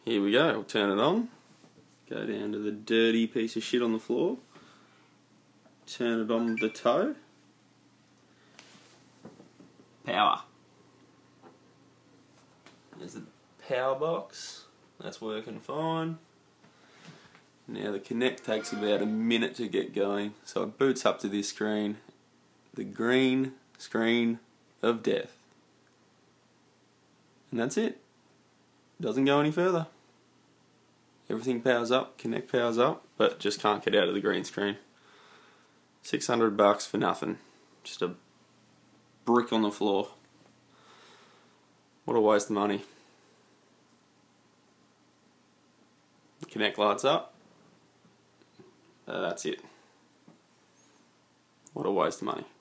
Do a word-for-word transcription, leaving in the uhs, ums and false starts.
Here we go, we'll turn it on. Go down to the dirty piece of shit on the floor. Turn it on with the toe. Power. There's the power box. That's working fine. Now the Connect takes about a minute to get going, so it boots up to this screen. The green screen of death. And that's it. Doesn't go any further. Everything powers up, Connect powers up, but just can't get out of the green screen. six hundred bucks for nothing. Just a brick on the floor. What a waste of money. The Connect lights up. Uh, that's it. What a waste of money.